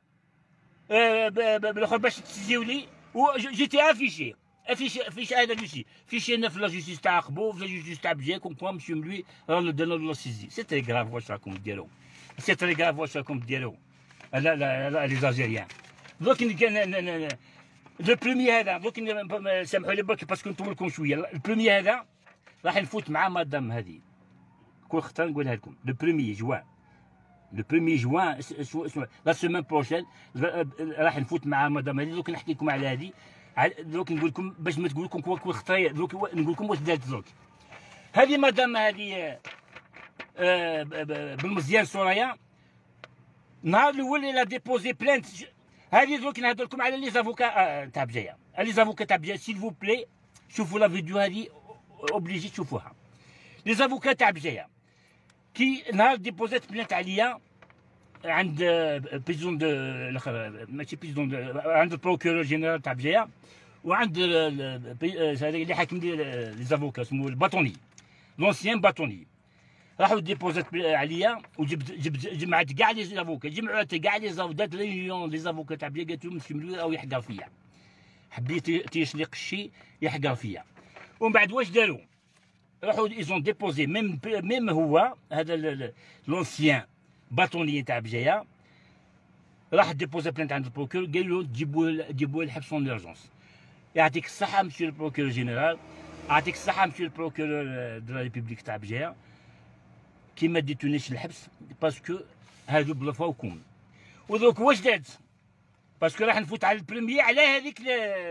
بالاخر باش تسيزيو لي وجيتي افيشي افيشي افيشي هذا لوسي فيشي انا في لا جوستيس تاع عقبو في لا جوستيس تاع بجاي كوم كوا مسيو ملوي راه دانا لا سيزي. سي تري كراف واش راكم ديرو. سي تري كراف واش راكم ديرو. لا لا لا لي زالجيريان. دوك كان لو بروميي هذا دوك سامحوا لي برك باسكو نطول لكم شويه. البروميي هذا راح نفوت مع مدام هذه كل خطره نقولها لكم. لو بروميي جوان لو بروميي جوان لا سيمين بروشين راح نفوت مع مدام هذه. دوك نحكي لكم على هذه دوك نقول لكم باش ما تقول لكم كل خطره. دوك نقول لكم واش دارت دوك. هذه مدام هذه آه بالمزيان سوريا نهار الاول الى ديبوزي بلانت. هذه دوك نهضر لكم على لي زافوكا تاع بجايه. لي زافوكا تاع بجايه سيل فو بلي شوفوا لا فيديو هذه اوبليجي تشوفوها. لي زافوكا تاع بجايه كي نهار ديبوزيت بلانت عليا عند بريزون دو الاخر ماشي بريزون عند البروكورور جينيرال تاع بجايه وعند هذا اللي حاكم لي زافوكا اسمه الباطوني لونسيان باطوني. راحوا ديبوزيت عليا وجبت جبت جمعت كاع لي زافوكا جمعوا كاع لي زافوكا دات ريونيون لي زافوكا تاع بجايه قالت لهم مسيو ملوي او يحقر فيا حبيت تيشلق الشي يحقر فيا. ومن بعد واش داروا راحوا ايزون ديبوزي ميم ميم هو هذا لونسيان باطوني تاع بجايه راح ديبوزي بلانت عند البروكور قال له جيبوا جيبوا الحبس اون اورجونس. يعطيك الصحه مسيو البروكور جينيرال يعطيك الصحه مسيو البروكور دو لا ريبوبليك تاع بجايه كي ما ديتونيش الحبس باسكو هادو بلفاوكم. ودروك واش دارت باسكو راح نفوت على البريميي على هذيك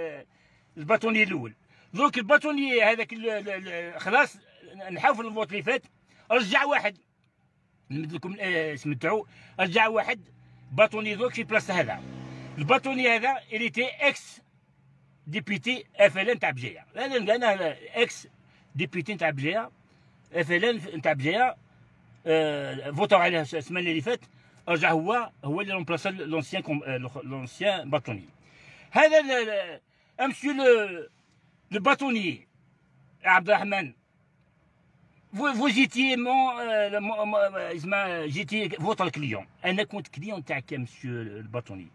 الباطوني الاول. دروك الباطوني هذاك خلاص نحاو في الفوت اللي فات رجع واحد نمد لكم الاسم تاعو. رجع واحد باطوني دروك في بلاصه هذا. الباطوني هذا اللي تي اكس ديبيتي اف ال ان تاع بجايه. انا انا اكس ديبيتي تاع بجايه اف ال ان تاع بجايه. آه فوتوا عليها السمانه اللي فات رجع هو هو اللي رومبلاسا لونسيان لونسيان باطوني. هذا امسيو لو باطوني عبد الرحمن، vous جيتي مون اسمها جيتي فوتر كليون. انا كنت كليون تاعك يا مسيو الباطوني،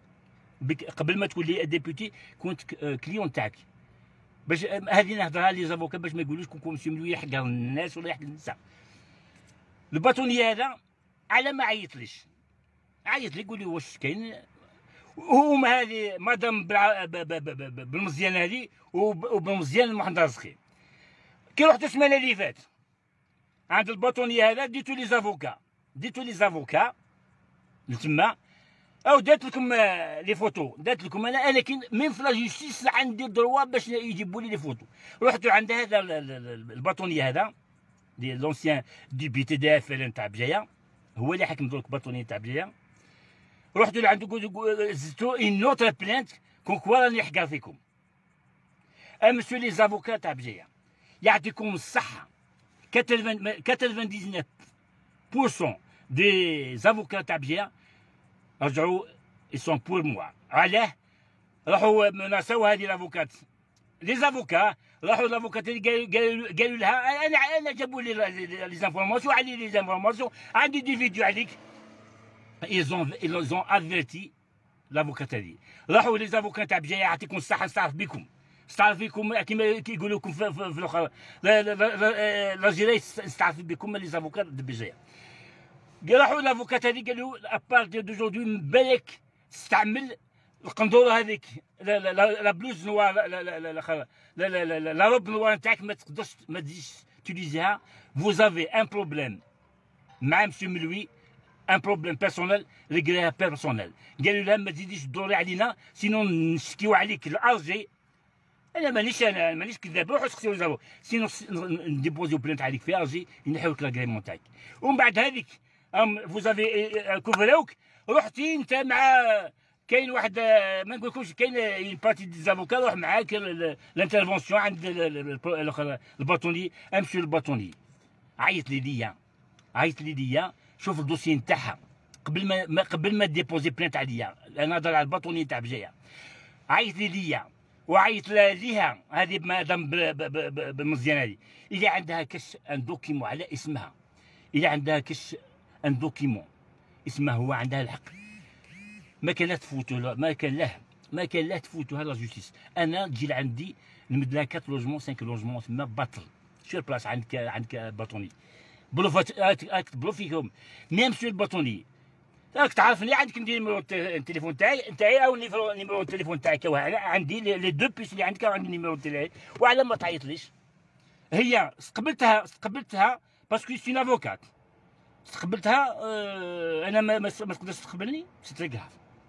قبل ما تكون لي ديبوتي كنت كليون تاعك. باش هذه نهضرها لي زافوكا باش ما يقولوش كون مسيو ملوي يحقر الناس ولا يحقر النساء. الباطوني هذا على ما عيطليش، عيط لي يقول لي واش كاين، وهما هذه مدام بالمزيان هذه وبالمزيان محمد رزقي. كي رحت السمانه اللي فات عند الباطوني هذا ديتو لي زافوكا، ديتو لي زافوكا لتما، او دات لكم لي فوتو، دات لكم انا انا كي من في لا جوستيس عندي الدروا باش يجيبوا لي لي فوتو. رحت عند هذا الباطوني هذا دي لونسيان ديبيتي دي اف ال تاع بجايه، هو اللي حكم دوك الباطوني تاع بجايه. رحت لعنده قلت زدتو اون نوتر بلانت كون كوا راني نحقر فيكم. ا مسيو لي زافوكا تاع بجايه يعطيكم الصحه، تسعة وتسعين بالمية دي زافوكا تاع بجايه رجعوا يسون بور موا. علاه؟ راحوا مناساو هذه لافوكات، لي زافوكا راحوا لافوكات قالوا قالوا لها انا انا جابوا لي لي زانفورماسيون علي لي زانفورماسيون عندي دي فيديو عليك. ايزون ايزون افيرتي لافوكات هذه. راحوا لي زافوكا تاع بجايه يعطيكم الصحه نستعرف بكم، نستعرف بكم كيما كيقولوا لكم في الاخر لاجيري نستعرف بكم لي زافوكات د بجايه. راحوا لافوكات هذه قالوا ابارتير دوجوردي من بالك تستعمل القندوره هذيك لا بلوز نوار لا روب نوار نتاعك ما تقدرش ما تجيش تيليزيها. فوزافي ان بروبليم مع مسيو ملوي، ان بروبليم بيرسونيل ريغليها بيرسونيل. قالوا لها ما تزيديش تدوري علينا سينو نشكيو عليك الارجي. انا مانيش انا مانيش كذاب، روحوا سقسيو زافو سينو نديبوزيو بلانت عليك في ارجي ينحيو لك لاغريمون تاعك. ومن بعد هذيك ام فوزافي كوفراوك رحتي انت مع كاين واحد ما نقولكمش كاين اون بارتي دي زافوكا روح معاك لانترفونسيون عند الباطوني. امشي للباطوني عيط لي ليا، عيط لي ليا شوف الدوسي نتاعها قبل ما قبل ما ديبوزي بلانت عليا. انا هضر على الباطوني تاع بجايه. عيط لي ليا وعيط ليها هذه مادام بالمزيان هذه اللي عندها كاش ان دوكيمون على اسمها، اللي عندها كاش ان دوكيمون اسمها هو عندها الحق. ما كان لا تفوتوا ما كان له ما كان لا تفوتوها لا جوستيس. انا تجي لعندي نمد لها أربعة لوجمون خمسة لوجمون تما باطل سور بلاص عندك عندك باطوني بلوفات راك بلوفيهم ميم سور الباطوني. راك تعرفني عندك ندير نيميرو التليفون تاعي نتاعي او نيميرو التليفون تاعك. انا عندي لي دو بيس اللي عندك وعندي النيميرو تاعي. وعلى ما تعيطليش هي استقبلتها استقبلتها باسكو سي افوكات استقبلتها. أه انا ما ما تقدرش تقبلني سي غراف.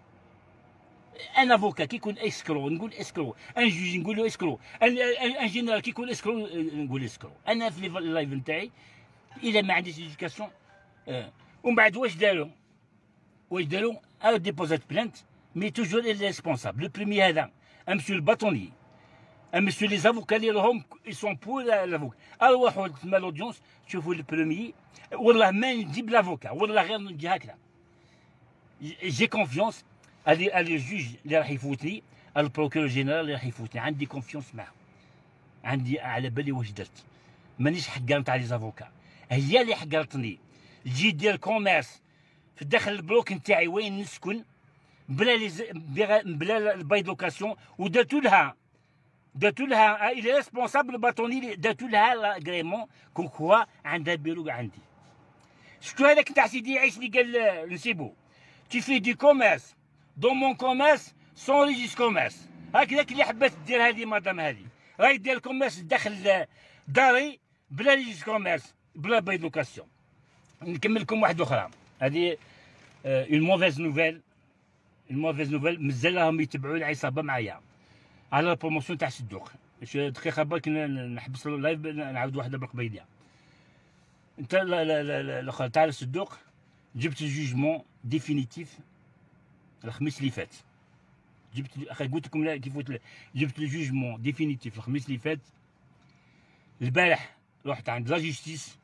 ان افوكا كي يكون اسكرو نقول اسكرو، ان جوج نقول له اسكرو، ان ان جينيرال كي يكون اسكرو نقول اسكرو. انا في اللايف نتاعي اذا ما عنديش ايديوكاسيون. أه. ومن بعد واش داروا واش داروا او ديبوزات بلانت مي توجور لي ريسبونسابل. لو بروميي هذا امسيو الباطوني، امسيو لي زافوكا اللي راهم يسون بور لافوكا. اروحوا تما لودونس شوفوا البروميي. والله ما نجيب لافوكا والله غير نجي هكذا. جي كونفيونس على لي جوج اللي راح يفوتني، البروكيور جينيرال اللي راح يفوتني. عندي كونفيونس معاه، عندي على بالي واش درت. مانيش حقار تاع لي زافوكا، هي اللي حقرتني. تجي دير كوميرس في داخل البلوك نتاعي وين نسكن بلا لي بلا الباي لوكاسيون. ودرتو لها درتو لها الي ريسبونسابل باطوني درتو لها لاغريمون كون كوا عندها بيرو عندي. شفتو هذاك تاع سيدي عيش اللي قال نسيبو تي في دي كوميرس دون مون كوميرس سون ريجيس كوميرس. هكذاك اللي حبات دير هذه مادام هذه راهي دير كوميرس داخل داري بلا ريجيس كوميرس بلا باي لوكاسيون. نكمل لكم واحده اخرى. هذه اون موفيز نوفيل، اون موفيز نوفيل مازال راهم يتبعوا العصابه معايا على البروموسيون تاع الصدوق. دقيقه برك نحبس اللايف نعاود واحده بالقبيله. انت الاخر تاع الصدوق جبت الجوجمون ديفينيتيف الخميس اللي فات. جبت اخي قلت لكم كيف جبت الجوجمون ديفينيتيف الخميس اللي فات. البارح رحت عند لا جوستيس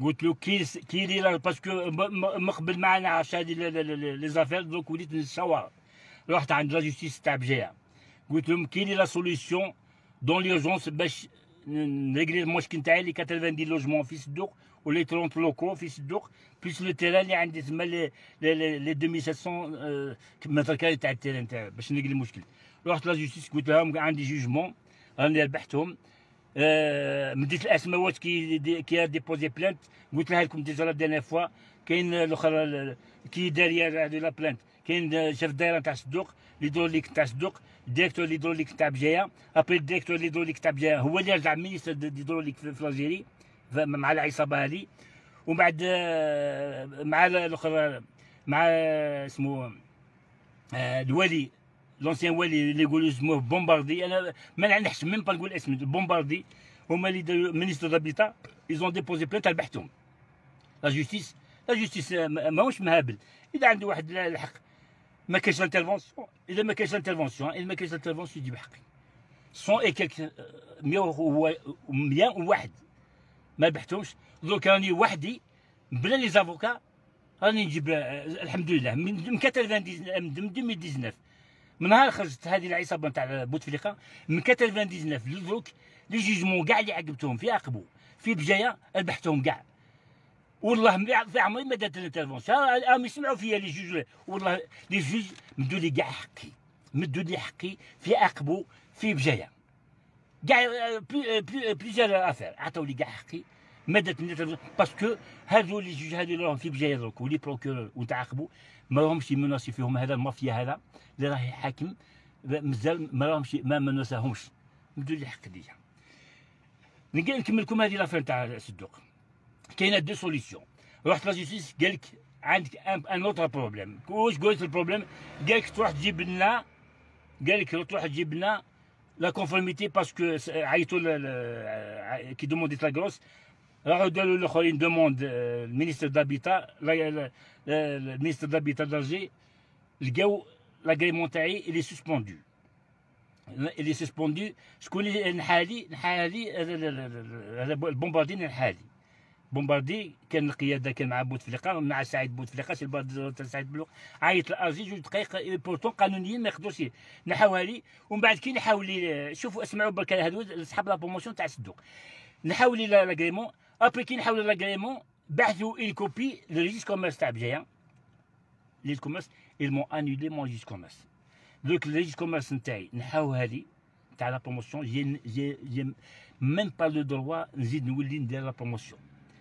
قلت له كي كي لي باسكو مقبل ما نعرفش هذه لي زافير دوك وليت نتصور. رحت عند لا جوستيس تاع بجايه قلت لهم كي لي لا سوليسيون دون ليرجونس باش نريغلي المشكل تاعي لي ثمانين لوجمون في صدوق ولي ثلاثين لوكو في صدوق بليس لو تيران اللي عندي تما لي لي ألفين وسبعمية متر كاري تاع التيران تاعي باش نريغلي المشكل. رحت لا جوستيس قلت لهم عندي جوجمون راني ربحتهم. أه مديت الاسماوات كي دي كي ديبوزي بلانت قلت لها لكم ديجا لا ديرنيير فوا كاين الاخر كي داريا لا بلانت كاين شاف الدائره تاع الصدوق ليدروليك تاع الصدوق الديريكتور ليدروليك تاع بجايه ابري الديريكتور ليدروليك تاع بجايه هو اللي رجع مينيستر ليدروليك في الجيري مع العصابه هذه. ومن بعد مع الاخر مع اسمه الوالي لونسيان والي اللي يقولوا اسمه بومباردي. انا ما نحش ميم با نقول اسمه بومباردي. هما اللي داروا مينيستر دابيتا ايزون ديبوزي بلانت ربحتهم. لا جوستيس لا جوستيس ماهوش مهابل. اذا عنده واحد الحق ما كاينش انترفونسيون. اذا ما كاينش انترفونسيون اذا ما كاينش انترفونسيون يجيب حقي. مية اي كيك مية وواحد ما ربحتهمش. دوك راني وحدي بلا لي زافوكا راني نجيب الحمد لله من ثمانين من ألفين وتسعطاش من نهار خرجت هذه العصابه نتاع بوتفليقه من ألفين وتسعطاش لدروك لي جيجمون كاع اللي عقبتهم في عقبو في بجايه ربحتهم كاع. والله في عمري ما درت الانترفونسيون. راهم يسمعوا فيا لي جوج والله لي جوج مدوا لي كاع حقي مدوا لي حقي في عقبو في بجايه كاع بليزيور افير عطاو لي كاع حقي ما درت الانترفونسيون باسكو هذو لي جوج هذو اللي راهم في بجايه دروك ولي بروكورور وتعاقبوا ما راهمش يمناسي فيهم هذا المافيا هذا اللي راهي حاكم مازال ما راهمش ما مناساهمش مدوا لي حق ديجا. نكمل لكم هذه لافير تاع الصدوق. كاينه دو سوليسيون. رحت لا جوستيس قال لك عندك ان اوتر بروبليم. واش قلت البروبليم؟ قال لك تروح تجيب لنا قال لك تروح تجيب لنا لا كونفورميتي باسكو عيطوا كي دومونديت لا كروس راحوا داروا الاخرين دوموند المينيستر دابيتا المينيستر دابيتا دالجي لقاو لاغريمون تاعي اللي سسبوندو اللي سسبوندو. شكون اللي نحالي نحالي هذا البومباردي نحالي بومباردي كان القياده كان مع بوتفليقه مع سعيد بوتفليقه سي البرد سعيد بلوق عيط لازي جوج دقائق بورتون قانونيين ما يقدروش نحاوها لي. ومن بعد كي نحاول لي شوفوا اسمعوا برك هذو صحاب لا بروموسيون تاع الصدوق نحاول لي لاغريمون ابري كي نحاول لاغريمون بعثوا اون كوبي للريجيس كوميرس تاع بجايه لي كوميرس ils m'ont annulé mon registre commerce. دوك الريجيس كوميرس نتاعي نحاوها لي تاع لا بروموسيون جي جي جي ميم با لو دروا نزيد نولي ندير لا بروموسيون.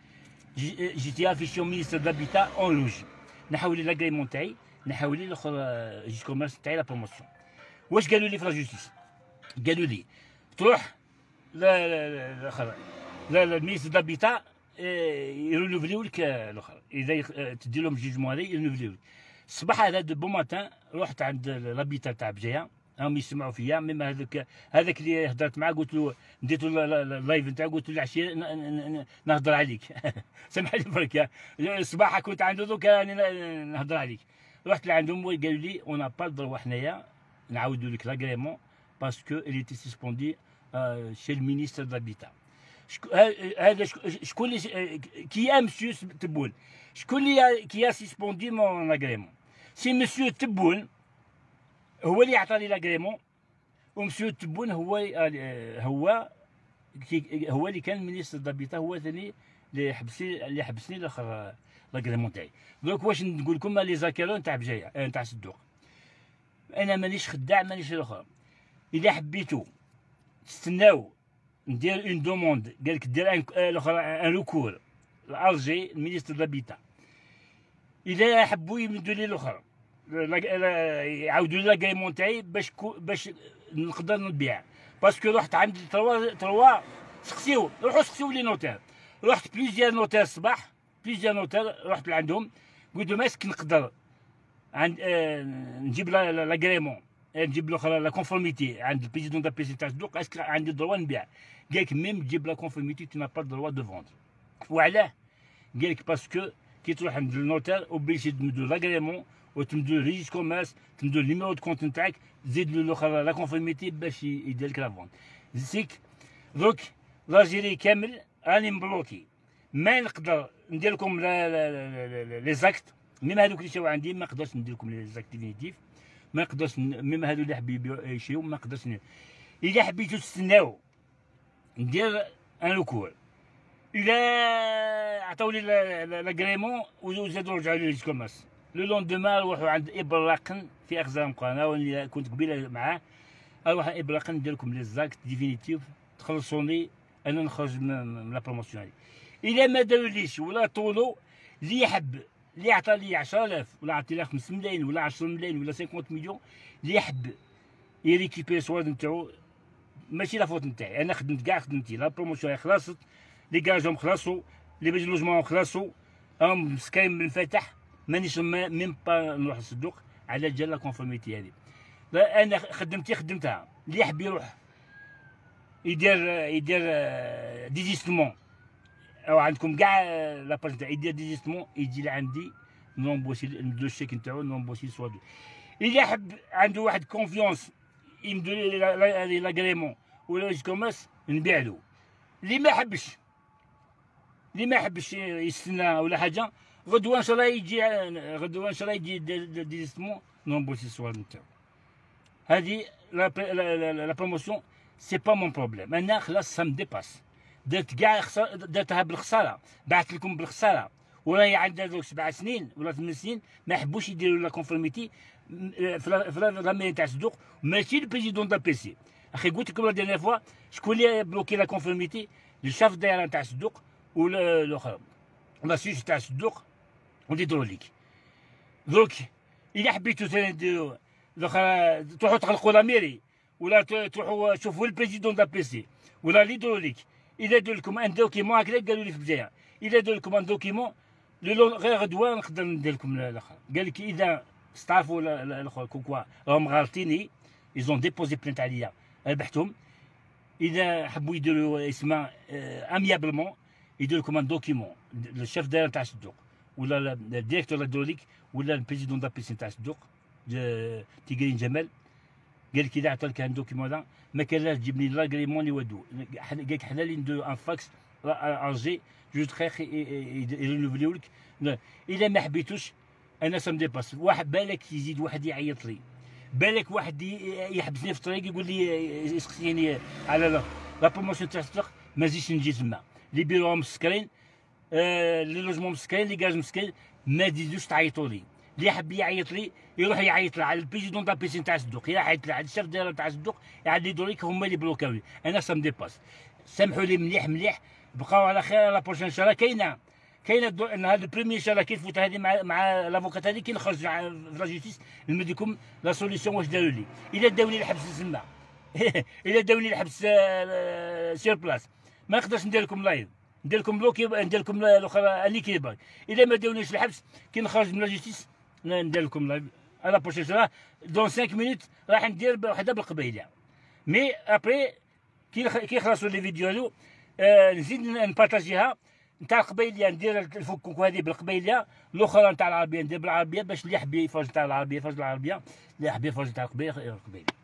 جيتي افيشيون مينيستر دابيتا اون لوج نحاول لي لاغريمون تاعي نحاول لي الاخر ريجيس كوميرس تاعي لا بروموسيون. واش قالوا لي في لا جوستيس؟ قالوا لي تروح لا الاخر لا المينيستر دابيتا يرونوفليو لك الاخر اذا تدي لهم جوجمون هذا يرونوفليو لك. الصباح هذا دو بون ماتان رحت عند لابيتا تاع بجايه راهم يسمعوا فيا ميم هذاك هذاك اللي هضرت معاه قلت له نديت له اللايف نتاعو قلت له العشيه نهضر عليك سامح لي برك الصباح كنت عنده دوك راني نهضر عليك. رحت لعندهم قالوا لي اون با دروا حنايا نعاودوا لك لاغريمون باسكو اللي تي سسبوندي شي المينيستر دابيتا. هذا شكون اللي كي ا مسيو تبون شكون اللي كي ا سسبوندي مون لاغريمون؟ سي مسيو تبون هو اللي عطاني لاغريمون ومسيو تبون هو هو هو اللي كان مينيستر دابيتا هو ثاني اللي حبسني اللي حبسني الاخر لاغريمون تاعي. دونك واش نقول لكم لي زاكيرون تاع بجايه تاع صدوق انا مانيش خداع مانيش الاخر. اذا حبيتو تستناو ندير اون دوموند قال لك دير الاخر ان ريكور لالجي المينيستر دابيتا اذا حبوا يمدوا لي الاخر يعاودوا لي لاغريمون تاعي باش باش نقدر نبيع باسكو رحت عند تروا تروا سقسيو روحوا سقسيو لي نوتير. رحت بليزيور نوتير الصباح بليزيور نوتير رحت لعندهم قلت لهم اسك نقدر عند آه نجيب لاغريمون نجيب الاخر لا كونفورميتي عند البريزيدون دا بيسي تاع صدوق اسك عندي دروا نبيع. قال لك ميم تجيب لا كونفورميتي تو نا با دروا دو فوندر. وعلاه؟ قال لك باسكو كي تروح عند النوتير اوبليجي تمدو لاغريمون وتمدو ريجيس كوميرس تمدو النيميرو دو كونت نتاعك تزيد له الاخر لا كونفورميتي باش يدير لك لا فوند. زيك دوك لاجيري كامل راني مبلوكي ما نقدر ندير لكم لي زاكت، ميم هذوك اللي شاو عندي ما نقدرش ندير لكم لي زاكت ديفينيتيف، ما نقدرش ميم هذو اللي حبوا يشريو ما نقدرش. الا حبيتو تستناو ندير ان لوكور، الا عطاولي لاغريمون وزادوا رجعوا لي للكوماس لو لوندوما نروحوا عند ابراقن في اخزام قناه واللي كنت قبيله معاه، اروح ابراقن ندير لكم لي زاكت ديفينيتيف تخلصوني انا نخرج من لا بروموسيون هذه. الا ما داروليش ولا طولو اللي يحب اللي عطى لي عشرة آلاف ولا عطي لي خمسة ملايين ولا عشرة ملايين ولا خمسين مليون، اللي يحب يريكيبير سواد نتاعو ماشي لا فوت نتاعي، انا خدمت كاع خدمتي، لا بروموسيون خلصت، لي كاجهم خلصوا، لي بيج لوجمون خلصوا، راهم مسكاين منفتح، مانيش ميم با نروح للصدوق على جال لا كونفورميتي هذه. لا انا خدمتي خدمتها، اللي يحب يروح يدير يدير ديزيستمون او عندكم كاع لاباج تاعي يدير ديزيستمون يجي لعندي نومبوسي ندير الشيك نتاعو نومبوسي سواد. الا حب عنده واحد كونفيونس يمدو لي لاغريمون ولا الكوماس نبيع له. اللي ما حبش اللي ما حبش يستنى ولا حاجه غدوه ان شاء الله يجي غدوه ان شاء الله يجي ديزيستمون نومبوسي سواد نتاعو. هذه لا بروموسيون سي با مون بروبليم، انا خلاص سام ديباس، درت كاع درتها بالخساره، بعثت لكم بالخساره، وراهي عندها دوك سبع سنين ولا ثمان سنين ما حبوش يديروا لا كونفورميتي في لا ميري تاع الصدوق، ماشي البريزيدون دا بي سي. اخي قلت لكم لا ديرنيير فوا شكون اللي بلوكي لا كونفورميتي؟ الشاف دايره تاع الصدوق ولا الاخر لا سويس تاع الصدوق والهيدروليك. دروك الا حبيتو ديروا الاخر تروحوا تغلقوا لا ميري ولا تروحوا تشوفوا البريزيدون دا بي سي ولا الهيدروليك، اذا دار لكم ان دوكيمون هكذا قالوا لي في البدايه، اذا دار لكم ان دوكيمون غير غدوه نقدر ندير لكم الاخر. قال لك اذا استعرفوا الاخر كوكوا راهم غالطيني ايزون ديبوزي بلانت عليا ربحتهم، اذا حبوا يديروا اسمها اميابلمون يدير لكم ان دوكيمون الشيف دايره تاع الصدوق ولا الديريكتور الهيدروليك ولا البريزيدون دا بي سي تاع الصدوق تيغرين جمال. قال لك اذا عطى لك ان دوكيمون هذا ما كان لا تجيب لي لاغريمون اللي ودو، قال لك حنا اللي نديرو ان فاكس ارجي جوج دقائق يرينوفليو لك. اذا ما حبيتوش انا سام ديباس. واحد بالك يزيد واحد يعيط لي، بالك واحد يحبسني في الطريق يقول لي يسقسيني على لا لا بروموسيون تاع الصدق ما نزيدش نجي تما، لي بيرو مسكرين، آه لي لوجمون مسكرين، لي كاج مسكرين، ما تزيدوش تعيطوا لي. اللي يحب يعيط لي يروح يعيط على البريزيدون تاع بيسين تاع الصدوق، يعيط على الشاف دايره تاع الصدوق، يعاد لي دوريك هما اللي بلوكاو لي. انا سام ديباس، سامحوا لي مليح مليح، بقاو على خير. لا بروشين ان شاء الله كاينه كاينه هذا البريمي ان شاء الله كي نفوت هذه مع مع لافوكات هذه كي نخرج في لا جوستيس نمد لكم لا سوليسيون واش داروا لي. الا داوني الحبس تسمى الا داوني الحبس سير بلاص ما نقدرش ندير لكم لايف، ندير لكم بلوكي، ندير لكم الاخرى اني كيبر. الا ما داونيش الحبس كي نخرج من لا جوستيس ندير لكم لايف. على بروشين شهر دون خمس مينوت راح ندير وحده بالقبيله، مي ابري كي كي يخلصوا لي فيديو هذو آه نزيد نبارطاجيها نتاع القبيله، ندير الفكوك هذه بالقبيله، الاخرى نتاع العربيه ندير بالعربيه باش اللي يحب يفرج نتاع العربيه يفرج العربيه، اللي يحب يفرج نتاع القبيله القبيله.